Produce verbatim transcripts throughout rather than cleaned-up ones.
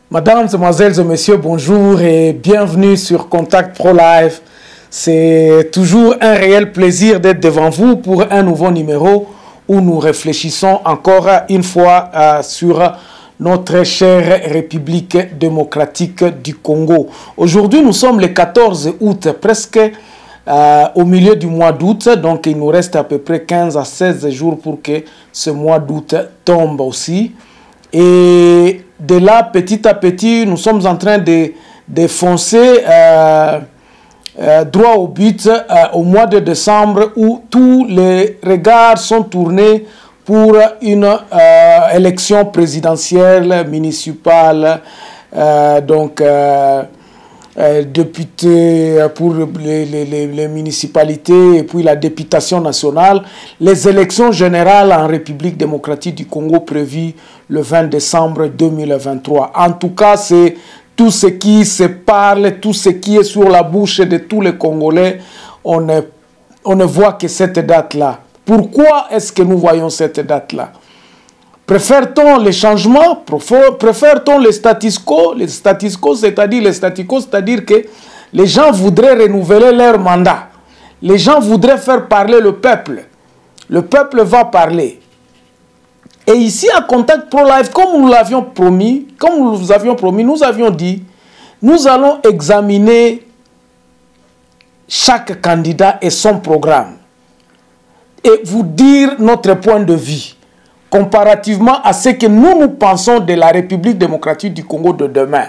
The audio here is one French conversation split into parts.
Mesdames, Mesdemoiselles et Messieurs, bonjour et bienvenue sur Contact Pro Live. C'est toujours un réel plaisir d'être devant vous pour un nouveau numéro où nous réfléchissons encore une fois euh, sur notre chère République démocratique du Congo. Aujourd'hui, nous sommes le quatorze août, presque euh, au milieu du mois d'août. Donc, il nous reste à peu près quinze à seize jours pour que ce mois d'août tombe aussi. Et de là, petit à petit, nous sommes en train de, de foncer euh, euh, droit au but euh, au mois de décembre où tous les regards sont tournés pour une euh, élection présidentielle, municipale, euh, donc euh, euh, député pour les, les, les, les municipalités et puis la députation nationale, les élections générales en République démocratique du Congo prévues le vingt décembre deux mille vingt-trois. En tout cas, c'est tout ce qui se parle, tout ce qui est sur la bouche de tous les Congolais. On ne, on ne voit que cette date-là. Pourquoi est-ce que nous voyons cette date-là? Préfère-t-on les changements? Préfère-t-on les status quo? Les status quo, c'est-à-dire les status quo, c'est-à-dire que les gens voudraient renouveler leur mandat. Les gens voudraient faire parler le peuple. Le peuple va parler. Et ici, à Contact Pro Live, comme nous l'avions promis, comme nous vous avions promis, nous avions dit, nous allons examiner chaque candidat et son programme. Et vous dire notre point de vue, comparativement à ce que nous, nous pensons de la République démocratique du Congo de demain.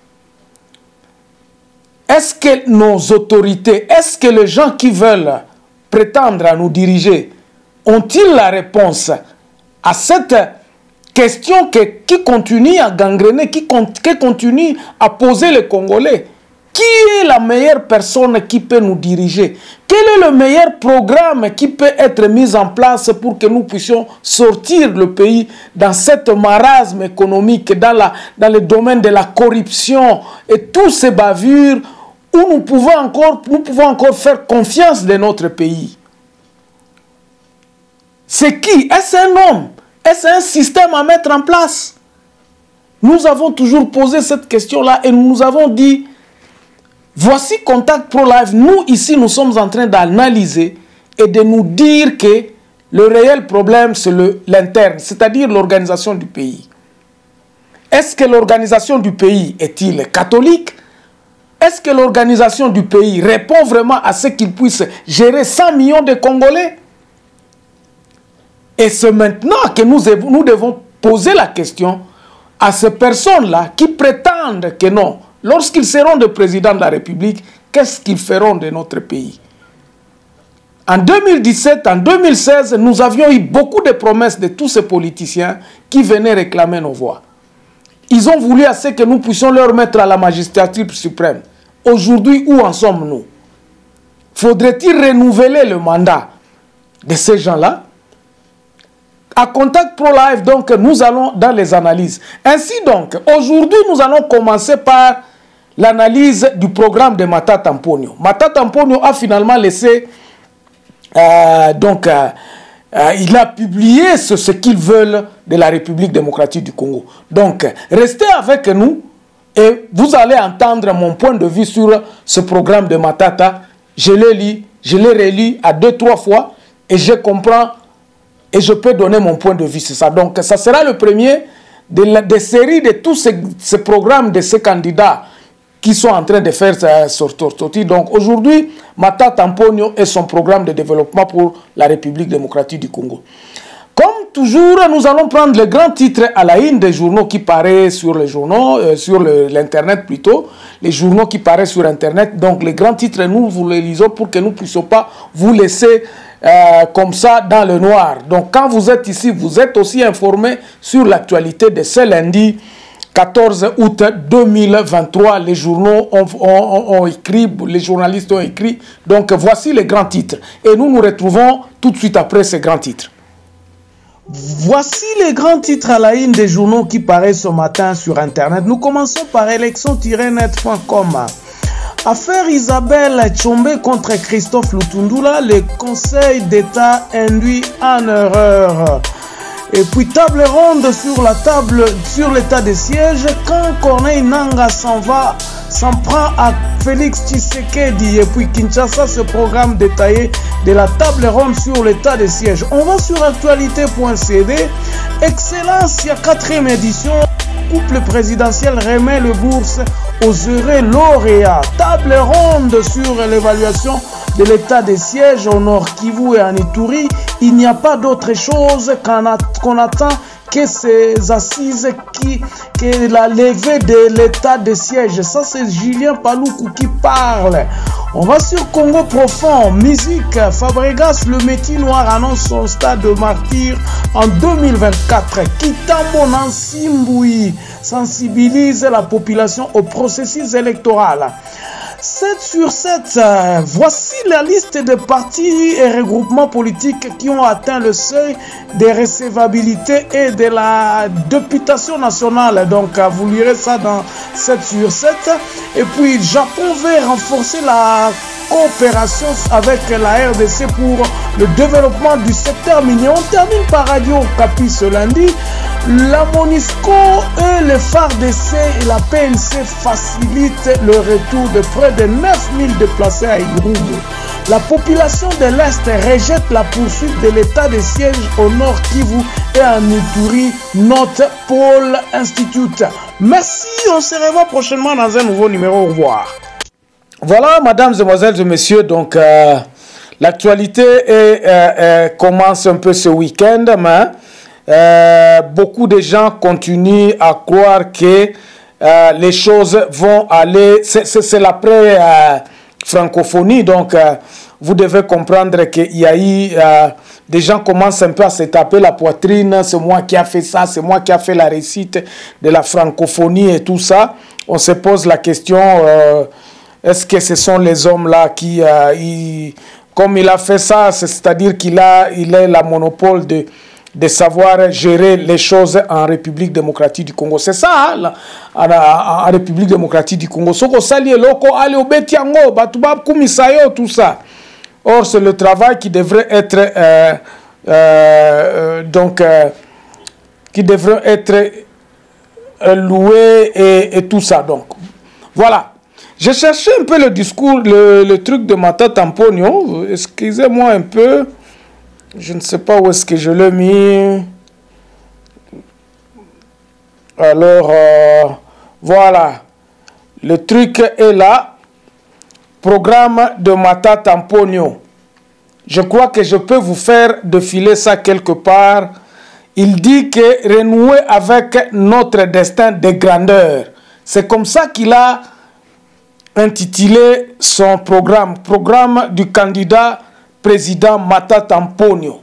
Est-ce que nos autorités, est-ce que les gens qui veulent prétendre à nous diriger, ont-ils la réponse à cette question que, qui continue à gangréner, qui, qui continue à poser les Congolais? Qui est la meilleure personne qui peut nous diriger? Quel est le meilleur programme qui peut être mis en place pour que nous puissions sortir le pays dans cette marasme économique, dans, la, dans le domaine de la corruption et toutes ces bavures où nous pouvons encore, nous pouvons encore faire confiance de notre pays? C'est qui? Est-ce un homme? Est-ce un système à mettre en place? Nous avons toujours posé cette question-là et nous avons dit, voici Contact Pro Live. Nous, ici, nous sommes en train d'analyser et de nous dire que le réel problème, c'est l'interne, c'est-à-dire l'organisation du pays. Est-ce que l'organisation du pays est-il catholique? Est-ce que l'organisation du pays répond vraiment à ce qu'il puisse gérer cent millions de Congolais? Et c'est maintenant que nous, nous devons poser la question à ces personnes-là qui prétendent que non. Lorsqu'ils seront des présidents de la République, qu'est-ce qu'ils feront de notre pays? En deux mille dix-sept, en deux mille seize, nous avions eu beaucoup de promesses de tous ces politiciens qui venaient réclamer nos voix. Ils ont voulu à ce que nous puissions leur mettre à la magistrature suprême. Aujourd'hui, où en sommes-nous? Faudrait-il renouveler le mandat de ces gens-là? À Contact Pro Live, donc, nous allons dans les analyses. Ainsi donc, aujourd'hui, nous allons commencer par l'analyse du programme de Matata Mponyo. Matata Mponyo a finalement laissé, euh, donc, euh, euh, il a publié ce, ce qu'ils veulent de la République démocratique du Congo. Donc, restez avec nous et vous allez entendre mon point de vue sur ce programme de Matata. Je l'ai lu, je l'ai relu à deux, trois fois et je comprends. Et je peux donner mon point de vue, c'est ça. Donc, ça sera le premier de la des séries de tous ces, ces programmes de ces candidats qui sont en train de faire euh, sortir. Donc, aujourd'hui, Matata Mponyo et son programme de développement pour la République démocratique du Congo. Comme toujours, nous allons prendre les grands titres à la une des journaux qui paraissent sur les journaux, euh, sur l'Internet plutôt, les journaux qui paraissent sur Internet. Donc, les grands titres, nous vous les lisons pour que nous ne puissions pas vous laisser Euh, comme ça dans le noir. Donc quand vous êtes ici, vous êtes aussi informé sur l'actualité de ce lundi quatorze août deux mille vingt-trois. Les journaux ont, ont, ont écrit, les journalistes ont écrit. Donc voici les grands titres. Et nous nous retrouvons tout de suite après ces grands titres. Voici les grands titres à la une des journaux qui paraissent ce matin sur Internet. Nous commençons par élection tiret net point com. Affaire Isabelle Tchombe contre Christophe Lutundula, le Conseil d'État induit en erreur. Et puis table ronde sur la table, sur l'état des sièges, quand Corneille Nangaa s'en va, s'en prend à Félix Tshisekedi. Et puis Kinshasa, ce programme détaillé de la table ronde sur l'état des sièges. On va sur actualité point c d. Excellence, il y a quatrième édition. Couple présidentiel remet le bourse aux heureux lauréats. Table ronde sur l'évaluation de l'état des sièges au Nord Kivu et en Ituri. Il n'y a pas d'autre chose qu'on attend que ces assises qui, que la levée de l'état des sièges. Ça, c'est Julien Paluku qui parle. On va sur Congo profond. Musique. Fabregas, le métier noir, annonce son stade de martyr en deux mille vingt-quatre. Kitambo Nancy Mboui sensibilise la population au processus électoral. sept sur sept, euh, voici la liste de partis et regroupements politiques qui ont atteint le seuil de recevabilité et de la députation nationale. Donc, euh, vous lirez ça dans sept sur sept. Et puis, Japon veut renforcer la coopération avec la R D C pour le développement du secteur minier. On termine par Radio Okapi ce lundi. La MONUSCO et le F A R D C et la P N C facilitent le retour de près de neuf mille déplacés à Irumu. La population de l'Est rejette la poursuite de l'état des sièges au Nord Kivu et en Ituri, note Paul Institute. Merci, on se revoit prochainement dans un nouveau numéro. Au revoir. Voilà, mesdames, mesdemoiselles et messieurs, donc euh, l'actualité euh, euh, commence un peu ce week-end, mais Euh, beaucoup de gens continuent à croire que euh, les choses vont aller, c'est l'après euh, francophonie, donc euh, vous devez comprendre qu'il y a eu, euh, des gens commencent un peu à se taper la poitrine, c'est moi qui a fait ça, c'est moi qui a fait la réussite de la francophonie et tout ça. On se pose la question, euh, est-ce que ce sont les hommes là qui, euh, il, comme il a fait ça, c'est-à-dire qu'il a, il a la monopole de de savoir gérer les choses en République démocratique du Congo. C'est ça, hein, là, en, en, en République démocratique du Congo. Soko sali loko, ale obetiango, batubab kumisayo, tout ça. Or, c'est le travail qui devrait être, euh, euh, donc, euh, qui devrait être euh, loué et, et tout ça. Donc, voilà. J'ai cherché un peu le discours, le, le truc de Matata Mponyo. Excusez-moi un peu. Je ne sais pas où est-ce que je l'ai mis. Alors, euh, voilà. Le truc est là. Programme de Matata Mponyo. Je crois que je peux vous faire défiler ça quelque part. Il dit que renouer avec notre destin de grandeur. C'est comme ça qu'il a intitulé son programme. Programme du candidat président Matata Mponyo.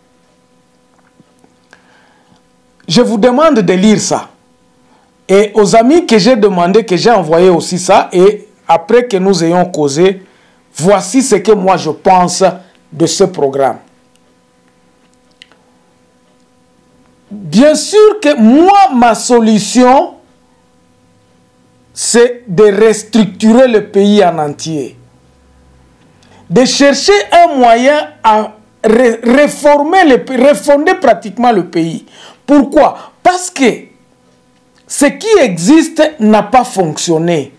Je vous demande de lire ça. Et aux amis que j'ai demandé, que j'ai envoyé aussi ça, et après que nous ayons causé, voici ce que moi je pense de ce programme. Bien sûr que moi, ma solution, c'est de restructurer le pays en entier. De chercher un moyen à ré réformer, le, refonder pratiquement le pays. Pourquoi? Parce que ce qui existe n'a pas fonctionné.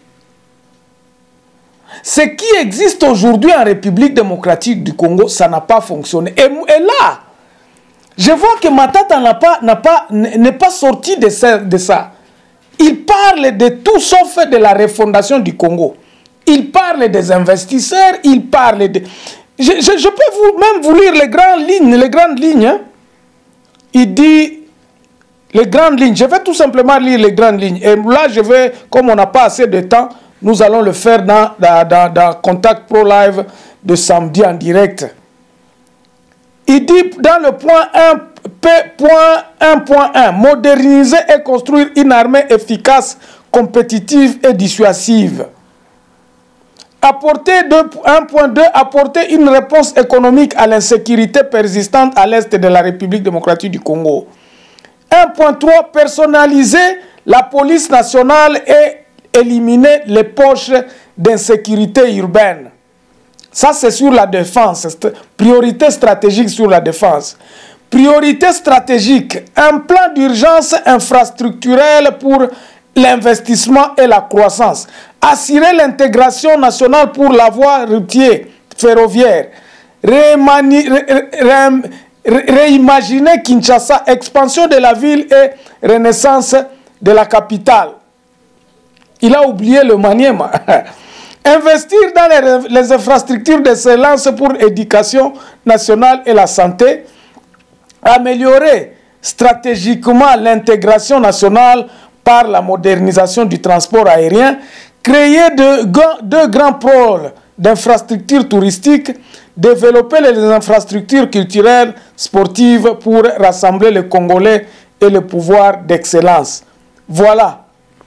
Ce qui existe aujourd'hui en République démocratique du Congo, ça n'a pas fonctionné. Et, et là, je vois que Matata n'a pas, n'a pas, n'est pas sorti de ça, de ça. Il parle de tout sauf de la refondation du Congo. Il parle des investisseurs, il parle de... Je, je, je peux vous, même vous lire les grandes lignes, les grandes lignes. Hein. Il dit, les grandes lignes, je vais tout simplement lire les grandes lignes. Et là, je vais, comme on n'a pas assez de temps, nous allons le faire dans, dans, dans, dans Contact Pro Live de samedi en direct. Il dit dans le point un point un point un, moderniser et construire une armée efficace, compétitive et dissuasive. Apporter un point deux, apporter une réponse économique à l'insécurité persistante à l'est de la République démocratique du Congo. un point trois, personnaliser la police nationale et éliminer les poches d'insécurité urbaine. Ça, c'est sur la défense, priorité stratégique sur la défense. Priorité stratégique, un plan d'urgence infrastructurelle pour l'investissement et la croissance. Assurer l'intégration nationale pour la voie routière, ferroviaire. Rémani, ré, ré, ré, réimaginer Kinshasa, expansion de la ville et renaissance de la capitale. Il a oublié le Maniema. Investir dans les, les infrastructures d'excellence pour l'éducation nationale et la santé. Améliorer stratégiquement l'intégration nationale par la modernisation du transport aérien. Créer de, de grands pôles d'infrastructures touristiques. Développer les infrastructures culturelles, sportives pour rassembler les Congolais et le pouvoir d'excellence. Voilà.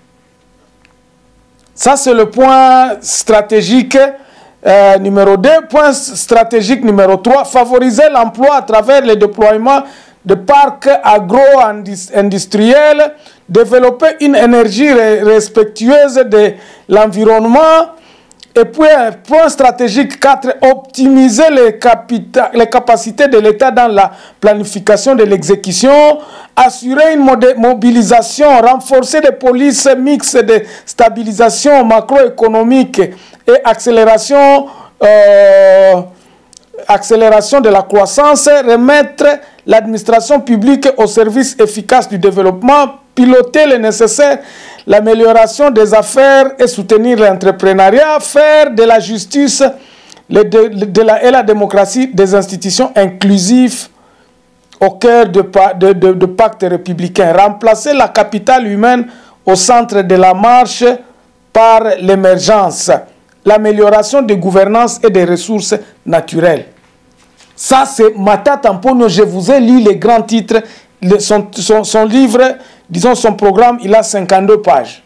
Ça, c'est le point stratégique euh, numéro deux. Point stratégique numéro trois. Favoriser l'emploi à travers le déploiement de parcs agro-industriels. Développer une énergie respectueuse de l'environnement. Et puis, point stratégique quatre, optimiser les, les capacités de l'État dans la planification de l'exécution, assurer une mobilisation, renforcer des polices mixtes de stabilisation macroéconomique et accélération, euh, accélération de la croissance, remettre l'administration publique au service efficace du développement, piloter le nécessaire, l'amélioration des affaires et soutenir l'entrepreneuriat, faire de la justice le de, de la, et la démocratie des institutions inclusives au cœur de, de, de, de pacte républicain, remplacer la capitale humaine au centre de la marche par l'émergence, l'amélioration des gouvernances et des ressources naturelles. Ça, c'est Matata Mponyo. Je vous ai lu les grands titres, le, son, son, son livre, disons son programme, il a cinquante-deux pages.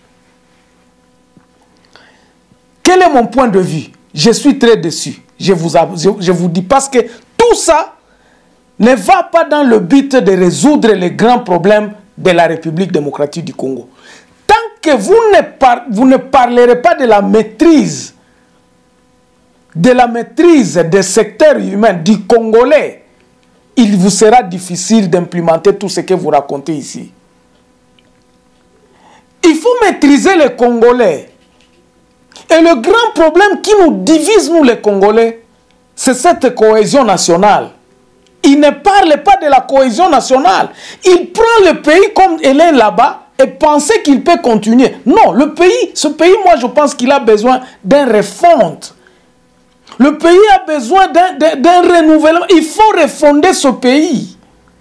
Quel est mon point de vue? Je suis très déçu. Je vous, je, je vous dis parce que tout ça ne va pas dans le but de résoudre les grands problèmes de la République démocratique du Congo. Tant que vous ne, par, vous ne parlerez pas de la maîtrise, de la maîtrise des secteurs humains du Congolais, il vous sera difficile d'implémenter tout ce que vous racontez ici. Il faut maîtriser les Congolais. Et le grand problème qui nous divise, nous les Congolais, c'est cette cohésion nationale. Il ne parle pas de la cohésion nationale. Il prend le pays comme il est là-bas et pense qu'il peut continuer. Non, le pays, ce pays, moi je pense qu'il a besoin d'un refonte. Le pays a besoin d'un renouvellement. Il faut refonder ce pays.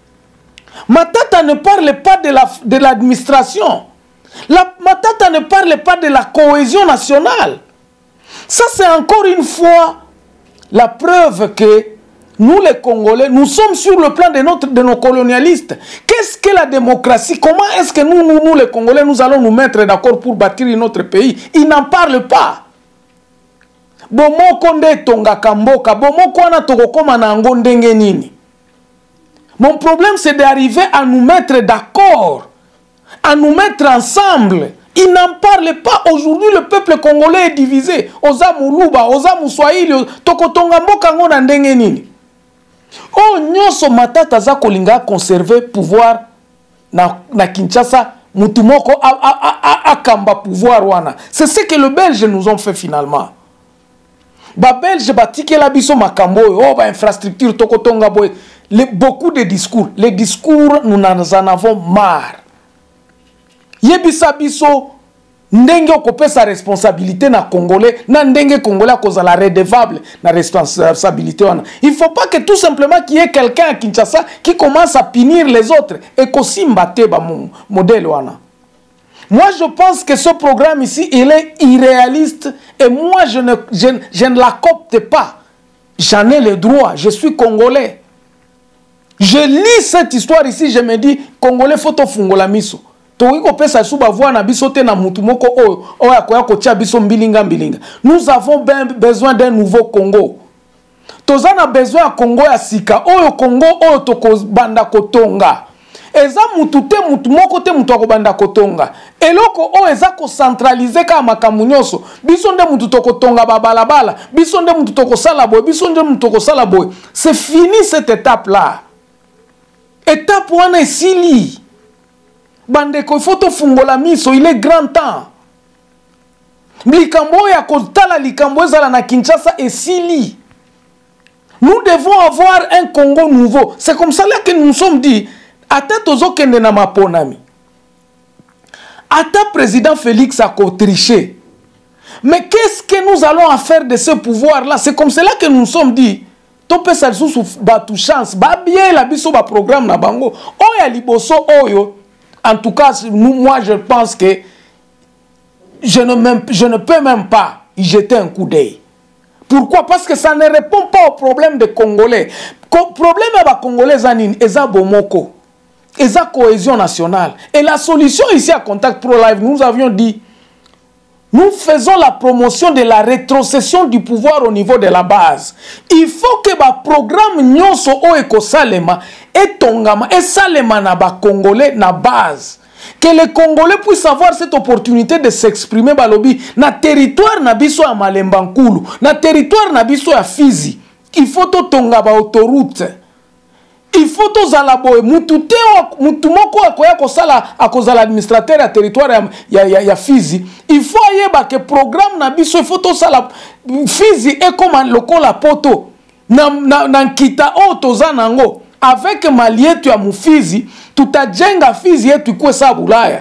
Matata ne parle pas de l'administration. La, Matata ne parle pas de la cohésion nationale. Ça, c'est encore une fois la preuve que nous, les Congolais, nous sommes sur le plan de, notre, de nos colonialistes. Qu'est-ce que la démocratie? Comment est-ce que nous, nous, nous, les Congolais, nous allons nous mettre d'accord pour bâtir notre pays? Ils n'en parlent pas. Bomoko nde tonga kamboka, bomoko wana tokokoma na ngo ndenge nini. Mon problème, c'est d'arriver à nous mettre d'accord, à nous mettre ensemble. Ils n'en parlent pas. Aujourd'hui, le peuple congolais est divisé. Oza Muluba, Oza Muswahili, tokotonga mboka ngo na ndenge nini. Oh, nyonso Matata za kolinga conserver pouvoir na, na Kinshasa, mutumoko akamba pouvoir wana. C'est ce que les Belges nous ont fait finalement. Ba Belge batike la biso makambo, oh ba infrastructure tokotonga boy. Les, beaucoup de discours. Les discours, nous en avons marre. Yebisa biso ndenge okope sa responsabilité na Congolais, na ndenge Congolais cause la redevable na responsabilité wana. Il faut pas que tout simplement qu'il y ait quelqu'un à Kinshasa qui commence à punir les autres et kosimba te ba modèle wana. Moi je pense que ce programme ici il est irréaliste et moi je ne je, je ne l'accepte pas. J'en ai le droit, je suis Congolais. Je lis cette histoire ici, je me dis Congolais faut to fungola miso. Nous avons besoin d'un nouveau Congo. Nous avons besoin d'un Congo ya sika. Oyo Congo oyo toko banda kotonga. Eza mutute mutu moko te mutu akobanda kotonga. Eloko oyo eza ko centraliser ka makambo nyonso. Biso nde mutu toko tonga babalabala. Biso nde mutu toko sala boy. Biso nde mutu toko sala boy. C'est fini cette étape là. étape wana esili bandeko il faut tofungola miso, il est grand temps likambo ya kotala likambo ezala na Kinshasa esili. Nous devons avoir un Congo nouveau. C'est comme ça là que nous nous sommes dit ata tozokende na maponami ata président Félix a triché, mais qu'est-ce que nous allons en faire de ce pouvoir là? C'est comme cela que nous nous sommes dit topé ça sous batu chance ba bien la biso ba programme na bango oya liboso oyo. En tout cas, nous, moi je pense que je ne, même, je ne peux même pas y jeter un coup d'œil. Pourquoi? Parce que ça ne répond pas au problème des Congolais. Le problème des Congolais, c'est la bomoko, c'est la cohésion nationale. Et la solution ici à Contact Pro Live, nous avions dit, nous faisons la promotion de la rétrocession du pouvoir au niveau de la base. Il faut que le programme Nyonso Oeko Salema et Tongama et Salema na ba Congolais na base. Que les Congolais puissent avoir cette opportunité de s'exprimer balobi na territoire na biso ya Malembankulu, na territoire na biso ya Fizi. Il faut to tonga ba autoroute. Il faut to zala boy mutu te mutu moko akoya ko sala akozala administrateur ya territoire ya ya, ya Fizi. Il faut ayeba que programme na biso il faut to sala Fizi et comme lokola poto na na, na kita o tozana ngo avec mali yetu ya Mufizi tutajenga Fizi yetu ikuwe sa Bulaya.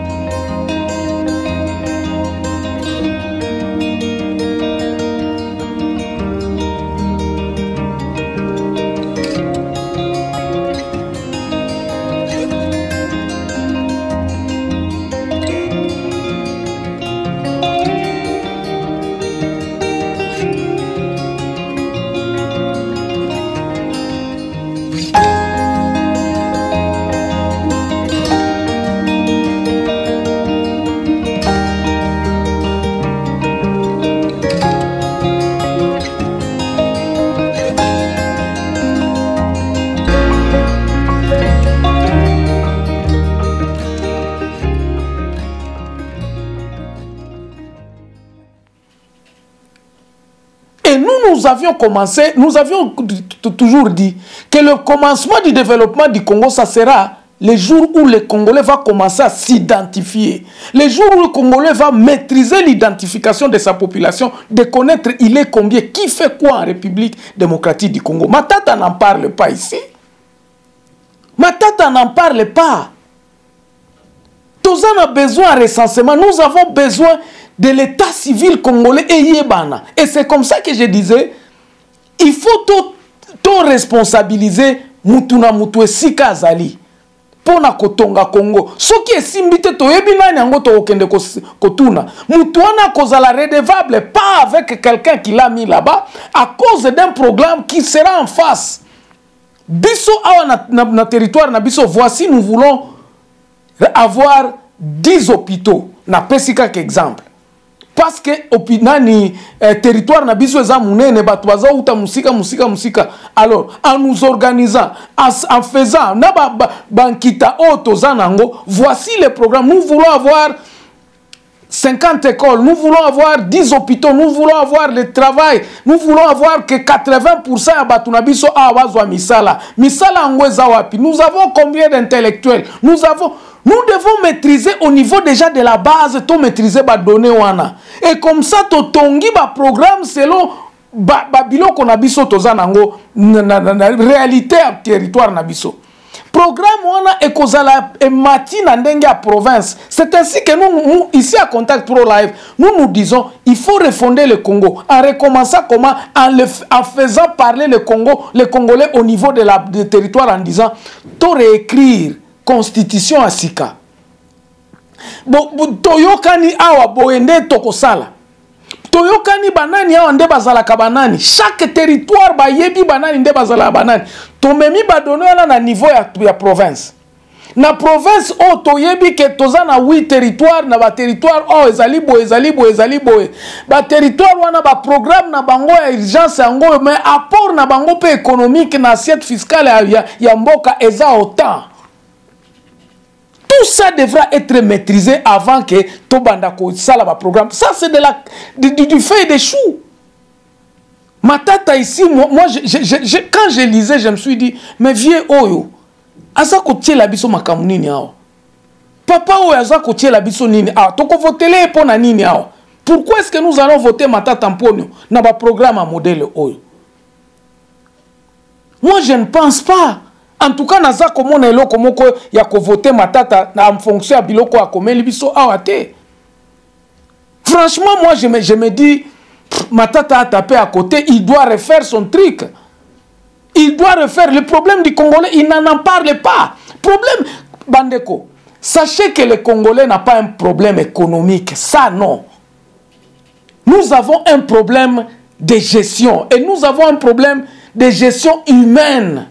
Nous avions commencé, nous avions toujours dit que le commencement du développement du Congo, ça sera le jour où le Congolais va commencer à s'identifier. Le jour où le Congolais va maîtriser l'identification de sa population, de connaître il est combien, qui fait quoi en République démocratique du Congo. Matata n'en parle pas ici. Matata n'en parle pas. Tous en a besoin de recensement. Nous avons besoin de l'état civil congolais et yébana. Et c'est comme ça que je disais, il faut tout, tout responsabiliser Mutuna Mutue Sika Azali. Pour na kotonga Congo. Ce qui est simbité to yebina nyango to okende kotuna. Mutuana kozala redevable pas avec quelqu'un qui l'a mis là-bas à cause d'un programme qui sera en face. Biso awa na, na, na territoire na biso, voici nous voulons avoir dix hôpitaux. Na pesika qu'exemple. Parce que opinani eh, territoire na biso eza munene batu baza uta musika musika musika. Alors en nous organisant, en, en faisant na ba, ba, bankita oto zanango, voici le programme. Nous voulons avoir cinquante écoles, nous voulons avoir dix hôpitaux, nous voulons avoir le travail, nous voulons avoir que quatre-vingts pour cent ya batu na biso awazwa misala. Misala ngweza wapi? Nous avons combien d'intellectuels? Nous avons Nous devons maîtriser au niveau déjà de la base, tout maîtriser les données. Et comme ça, tu tongi ba programme selon ba, ba biloko na biso tozanango na, na, na, na réalité à territoire na biso. Programme wana ekozala e mati na ndenge à province. C'est ainsi que nous, nous, ici à Contact Pro Live, nous nous disons, il faut refonder le Congo. En recommençant comment? En, le, en faisant parler le Congo, les Congolais au niveau de la de territoire en disant, tu réécrire constitution asika. Bo, bo toyokani awa boende tokosala. Toyokani banani awa nde bazala kabanani. Chaque territoire ba yebi banani nde bazala banani. Tomemi ba donné ala na niveau ya, ya province. Na province o toyebi ke toza na huit territoire na ba territoire o ezali bo ezali bo ezali bo. Ba territoire wana ba programme na bango ya urgence yango mais apport na bango pe économique na assiette fiscale ya, ya mboka eza autant. Tout ça devra être maîtrisé avant que Tobandako sala ba programme. Ça c'est de la du, du, du feuille de chou. Ma tata ici, moi, moi je, je, je, quand je lisais, je me suis dit, mais vieux Oyo, aza kotiela biso makambo nini awa? Papa oyo aza kotiela biso nini awa? Toko votele po na nini awa? Pourquoi est-ce que nous allons voter Matata Mponyo na ba programme à modèle oyo? Moi je ne pense pas. En tout cas naza komona eloko moko ya ko voter Matata en fonction ya biloko akomeli biso awa te. Franchement moi je me, je me dis Matata a tapé à côté, il doit refaire son truc. Il doit refaire. Le problème du Congolais, il n'en parle pas. Problème, Bandeko, sachez que le Congolais n'a pas un problème économique. Ça, non. Nous avons un problème de gestion. Et nous avons un problème de gestion humaine.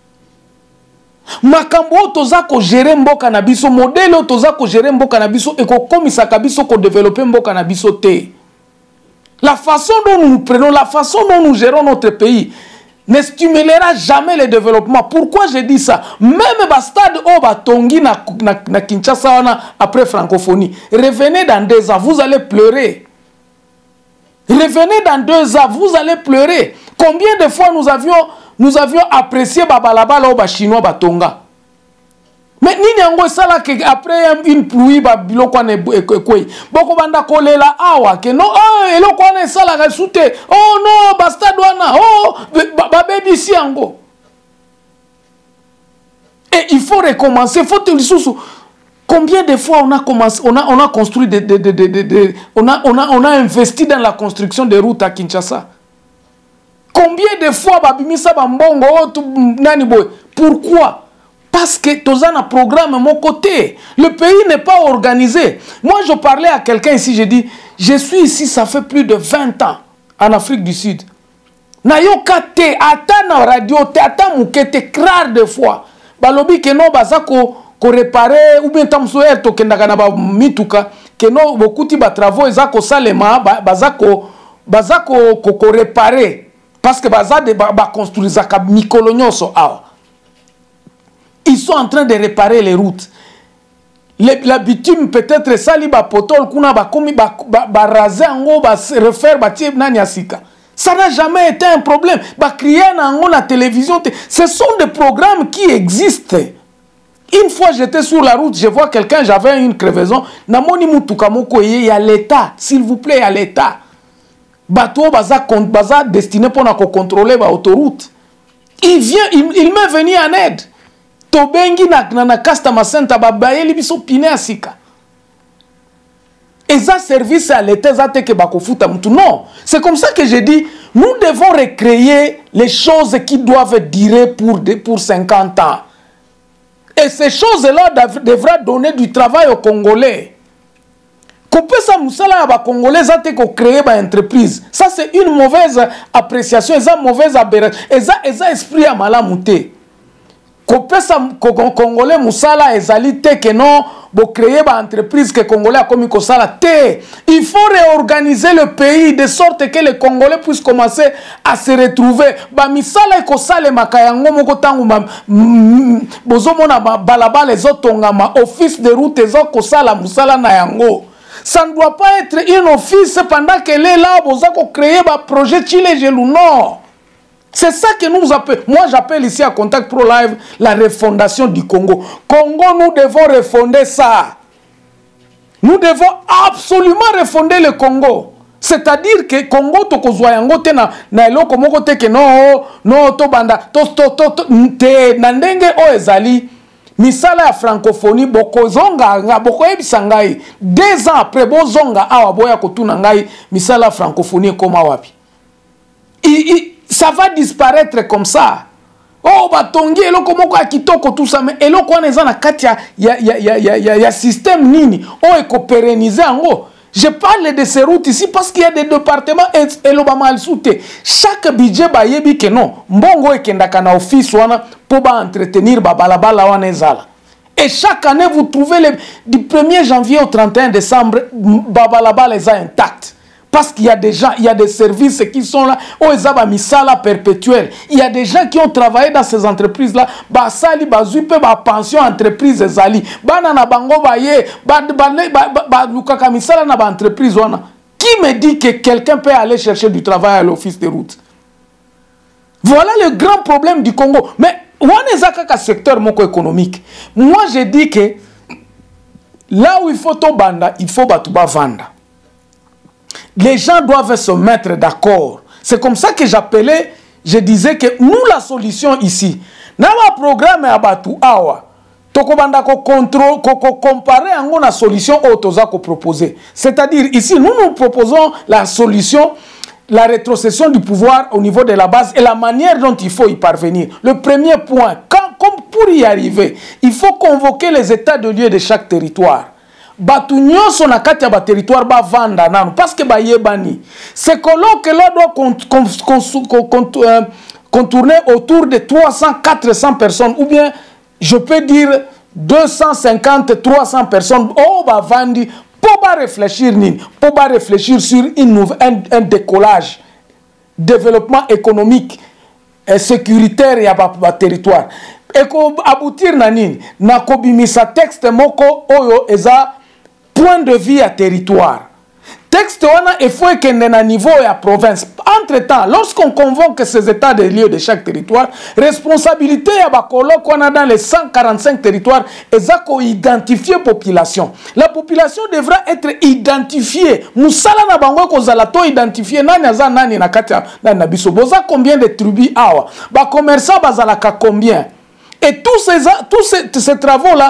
Makambo toza ko gérer mboka na biso, modèle toza ko gérer mboka na biso et ko komisa ka biso ko développer mboka na biso te. La façon dont nous nous prenons, la façon dont nous gérons notre pays ne stimulera jamais le développement. Pourquoi je dis ça? Même le stade où Batongi na, na, na Kinshasa après francophonie, revenez dans deux ans, vous allez pleurer. Revenez dans deux ans, vous allez pleurer. Combien de fois nous avions, nous avions apprécié Babalabala ou Chinois Batonga? Mais nini yango sala que après une pluie ba biloko ne ekoi boko banda kolela awa ke no oh eloko ne sala ka sute oh non basta douana oh ba baby si yango. Et il faut recommencer, faut te sous. Combien de fois on a commencé, on a on a construit des de, de, de, de, de, on a on a on a investi dans la construction des routes à Kinshasa. Combien de fois ba bimisa ba mbongo oh nani boy? Pourquoi? Parce que tous un programme à mon côté. Le pays n'est pas organisé. Moi, je parlais à quelqu'un ici, je dis, je suis ici, ça fait plus de vingt ans, en Afrique du Sud. Nayoka te, ata na radio, te, ata moukete, crare de fois. Balobi que non, baza ko, ko réparer, ou bien tamsoer, to kendaka na ba mituka, que non, beaucoup de travaux, eza ko salema, baza ko, baza ko, ko, ko réparer. Parce que baza de, ba, ba construire zaka mikolonyoso awa. Ils sont en train de réparer les routes. Les, la bitume peut-être sali ba potol kuna ba komi ba ba raser ango ba refaire ba tie nani asika. Ça n'a jamais été un problème. Ba crier na ango la télévision. Ce sont des programmes qui existent. Une fois j'étais sur la route, je vois quelqu'un, j'avais une crevaison. Na moni mutuka moko il y a l'État, s'il vous plaît, il y a l'État. Bateau baza baza destiné pour na contrôler ba autoroute. Il vient, il, il m'est venu en aide. Tobengi na na customer center babayeli biso pine asika. Et ça service à l'État ça te que bakofuta mutu. Non, c'est comme ça que je dis, nous devons recréer les choses qui doivent durer pour pour cinquante ans. Et ces choses-là devraient donner du travail aux Congolais. Couper ça musala ba Congolais ça te ko créer ba entreprise. Ça c'est une mauvaise appréciation, et ça mauvaise aberration, et ça et ça esprit à malamuté. Kopesa Congolais musala ezali te que non bo créer ba entreprise que Congolais a commis ko sala te. Il faut réorganiser le pays de sorte que les Congolais puissent commencer à se retrouver. Ba misala ko sale makayango moko tangu ma bozo mona balaba les autres ngama office de route ezo ko sala musala na yango. Ça ne doit pas être un office pendant qu'elle est là bozo ko créer ba projet Chile gelou non. C'est ça que nous appelons, moi j'appelle ici à Contact Pro Live la refondation du Congo. Congo, nous devons refonder ça. Nous devons absolument refonder le Congo. C'est-à-dire que Congo, to kozwayango te na na eloko moko te ke no no to banda to to to te na ndenge o ezali misala ya francophonie boko zonga nga boko ebisa ngai deux ans après bo zonga awa boya kotuna ngai misala francophonie koma wapi. I, i, ça va disparaître comme ça. Oh, batongi, eloko moko ya kitoko tout ça, mais eloko wana eza na kati ya ya ya ya ya ya système nini, oh eko pérenniser ango. Je parle de ces routes ici parce qu'il y a des départements et lo ba mal souté. Chaque budget ba yebi que non, mbongo ekendaka na office wana pour ba entretenir ba balabala wana ezala. Et chaque année vous trouvez le, du premier janvier au trente et un décembre ba balabala eza intact. Parce qu'il y a des gens, il y a des services qui sont là. Oh, ils ont misala perpétuelle. Il y a des gens qui ont travaillé dans ces entreprises-là. Ba sali, ba zuipe, ba pension entreprise zali. Ba na bango ba ye, ba ba ba ba lukaka misala na ba entreprise wana. Qui me dit que quelqu'un peut aller chercher du travail à l'office des routes? Voilà le grand problème du Congo. Mais on est un secteur économique. Moi, je dis que là où il faut tout banda, il faut batouba vendre. Les gens doivent se mettre d'accord. C'est comme ça que j'appelais, je disais que nous, la solution ici, dans le programme à Batou Awa, tokobanda ko contrôle, ko comparer à la solution autoza ko proposer. C'est-à-dire ici, nous nous proposons la solution, la rétrocession du pouvoir au niveau de la base et la manière dont il faut y parvenir. Le premier point, quand, comme pour y arriver, il faut convoquer les états de lieu de chaque territoire. Batu nyonso na kati ya ba territoire ba vanda nanu parce que ba yebani. Ces colloques là doit con, con, con, con, con, euh, contourner autour de trois cents à quatre cents personnes ou bien je peux dire deux cent cinquante à trois cents personnes. Oh ba vandi pour pas réfléchir ni pour pas réfléchir sur une un, un décollage, développement économique et sécuritaire ya ba, ba territoire. Et ko aboutir na nini na kobimisa texte moko oyo eza point de vue à territoire. Texte on a il faut que na niveau et à province. Entre-temps, lorsqu'on convoque ces états de lieu de chaque territoire, responsabilité à bakolo qu'on a dans les cent quarante-cinq territoires, et ça qu'on identifie population. La population devra être identifiée. Moussala na bango ko zalato identifier nani aza nani na katia na nabiso. Boza combien de tribus awa? Ba commerçant bazalaka combien? Et tous ces tous ces, ces travaux là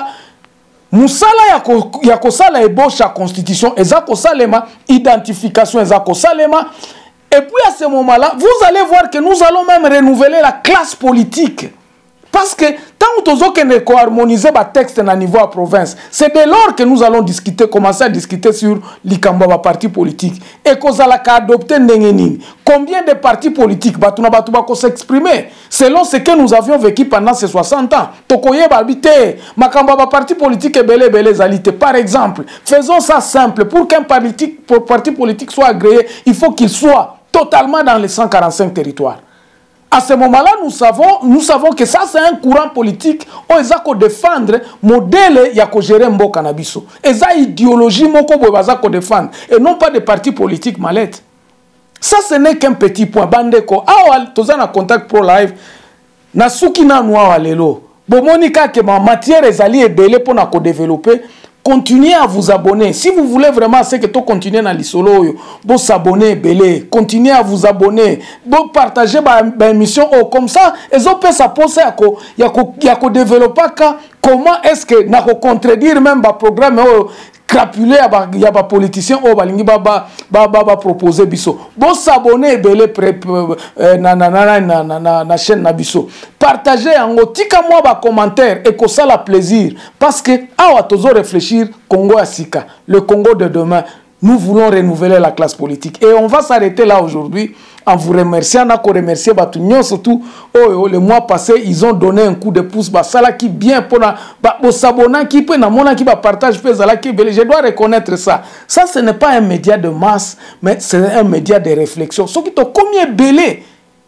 Moussala ya kosala ébauche à constitution, ezako salema, identification ezako salema. Et puis à ce moment-là, vous allez voir que nous allons même renouveler la classe politique. Parce que tant que nous avons harmonisé le texte à niveau à province, c'est dès lors que nous allons discuter, commencer à discuter sur l'Ikamba parti politique. Et que nous allons adopter combien de partis politiques vont s'exprimer selon ce que nous avions vécu pendant ces soixante ans. Tokoye babité, Makamba parti politique et belé belé zalité. Par exemple, faisons ça simple. Pour qu'un parti, pour parti politique soit agréé, il faut qu'il soit totalement dans les cent quarante-cinq territoires. À ce moment-là, nous savons, nous savons que ça, c'est un courant politique où ils ont défendre le modèle de gérer Mboka Nabiso. Et ça, idéologie, ils défendre. Et non pas des partis politiques mallettes. Ça, ce n'est qu'un petit point. Bandeko, ah, tu as un contact pro live. Na souki na noa lelo. Bon, Monica, que ma matière est allée belé pour nous développer. Continuez à vous abonner. Si vous voulez vraiment c'est que tout continue dans l'isolo, bon s'abonner, belé. Continuez à vous abonner. Bon partager ma émission oh, comme ça. Et ça peut s'apposer à quoi il y a qu'au développer comment est-ce que n'a contredire même le programme oh, crapulé il y a des politiciens oh balingi baba baba proposer biso. Bon s'abonner belé na na na na na na chaîne na biso. Partagez en tika moi ba commentaire et que ça la plaisir parce que awa tozo réfléchir Congo Asika, le Congo de demain. Nous voulons renouveler la classe politique et on va s'arrêter là aujourd'hui en vous remerciant. On a remercié Batunyon surtout oh, oh, le mois passé ils ont donné un coup de pouce bah ça là qui bien pour la bah s'abonner qui peut na mona qui va partage peut ça qui je dois reconnaître ça. Ça ce n'est pas un média de masse mais c'est un média de réflexion. Ce qui te combien belé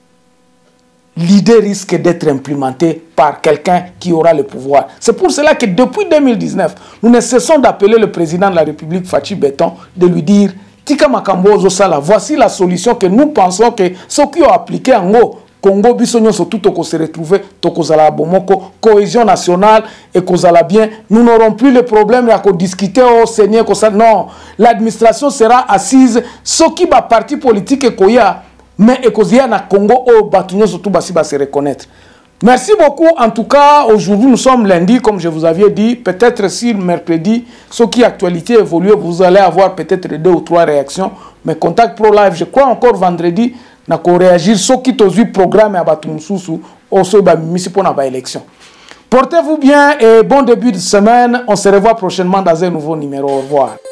l'idée risque d'être implémentée par quelqu'un qui aura le pouvoir. C'est pour cela que depuis deux mille dix-neuf, nous ne cessons d'appeler le président de la République, Fachi Beton, de lui dire Tika Makambozo Sala, voici la solution que nous pensons que ceux qui ont appliqué en haut, Congo Bissonio surtout toko se retrouver, toko zala bomoko, cohésion nationale et kozala bien. Nous n'aurons plus le problème à discuter au Seigneur. Non, l'administration sera assise. Ceux qui va parti politique et koya. Mais Ekozia na Congo au Batunyo surtout basi va se reconnaître. Merci beaucoup. En tout cas, aujourd'hui nous sommes lundi, comme je vous avais dit. Peut-être si mercredi, ce qui actualité évolue, vous allez avoir peut-être deux ou trois réactions. Mais Contact Pro Live, je crois encore vendredi, n'a qu'à réagir. Ce qui est programme à Batumsusu, au Soba Misi pour la élection. Portez-vous bien et bon début de semaine. On se revoit prochainement dans un nouveau numéro. Au revoir.